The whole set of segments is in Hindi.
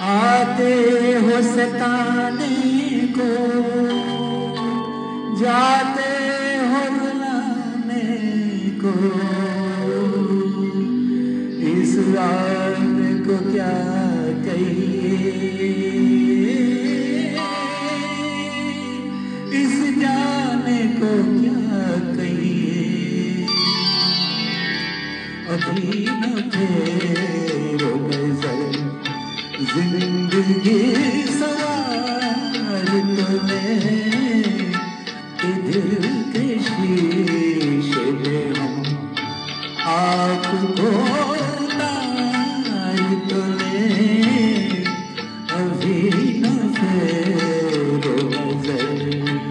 आते हो सताने को, जाते हो रुलाने को, इस रात को क्या कहिए, इस जाने को क्या कहिए। अभी न फेरो नजर जिंदगी सवार तो ले, दिल के शीशे में हम आपको उतार तो ले, अभी न फेरो नजर।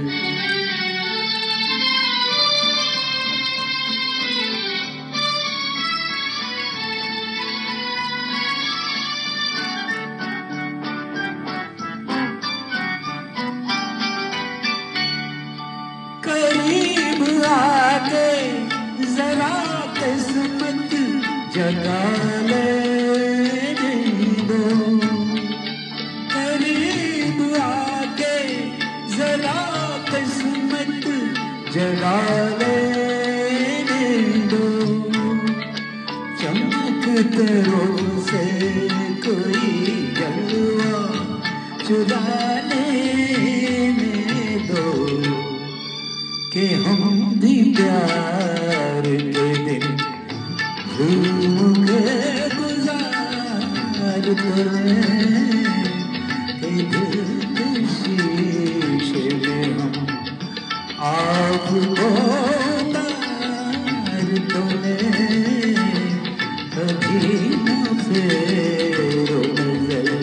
करीब आके जरा किस्मत जगा लेने दो, करीब आके जरा किस्मत जगा लेने दो, चमकते रोज़ से कोई जलवा चुरा लेने दो, कि हम भी प्यार के दिन घूम के गुजार तो लें, कि दिल के शीशे में हम आपको उतार तो लें, कभी न फेरो नजर।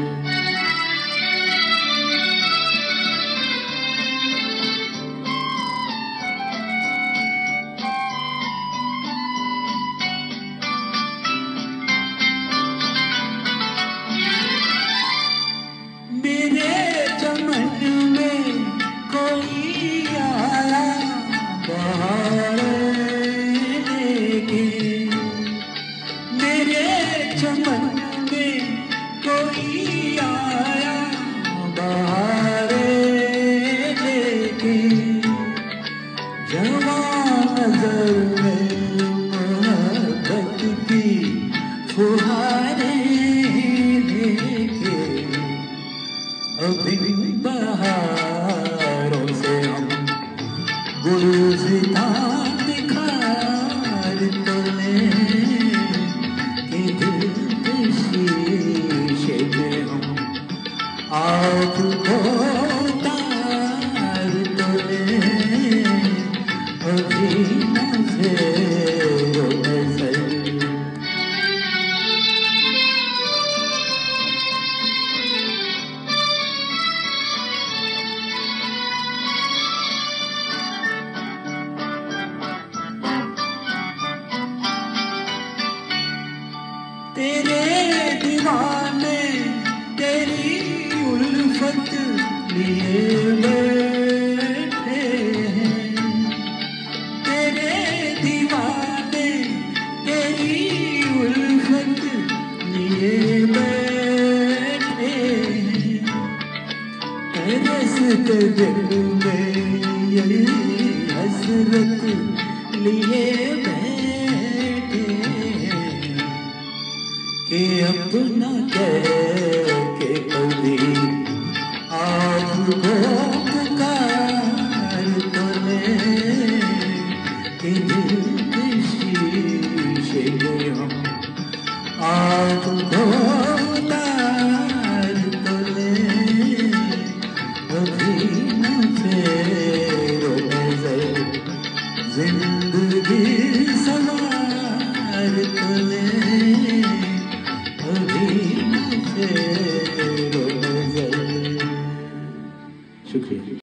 मेरे चमन में कोई आया बहार लेके, मेरे चमन में कोई आया बहार लेके, जवान नजर में मोहब्बत की फुहारे लेके, अभी बहारों से हम गुलज़ितां निखार तो लें, कि दिल के शीशे में हम आपको उतार तो लें, अभी न फेरो नजर। तेरे दीवाने तेरी उल्फत लिए बैठे हैं, तेरे दीवाने तेरी उल्फत लिए बैठे हैं, तरसते दिल में यही हसरत लिए बैठे हैं, कि अपना कह के कभी आपको